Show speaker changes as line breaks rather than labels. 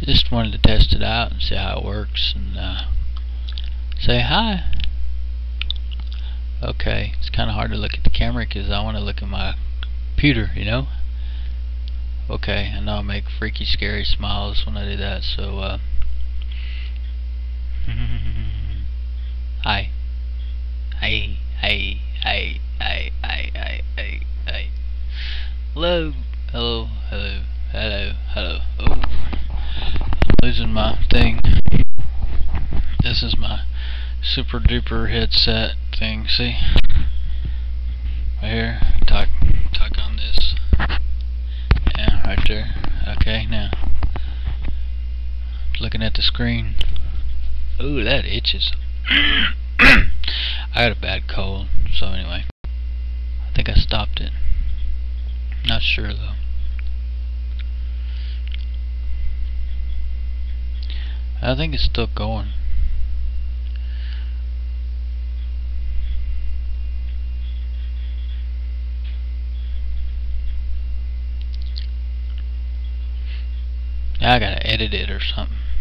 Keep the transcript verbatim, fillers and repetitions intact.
Just wanted to test it out and see how it works and uh, say hi. Okay, it's kind of hard to look at the camera because I want to look at my computer, you know. Okay, I know I make freaky scary smiles when I do that, so uh hi. Hi, hi, hi, hi, hi, hi, hi, hi. Hello, hello, hello, hello, hello. Oh, I'm losing my thing. This is my super duper headset thing, see? Right here, talk, talk on this. Yeah, right there. Okay, now looking at the screen. Ooh, that itches. I got a bad cold, so anyway, I think I stopped it. Not sure though. I think it's still going. I gotta edit it or something.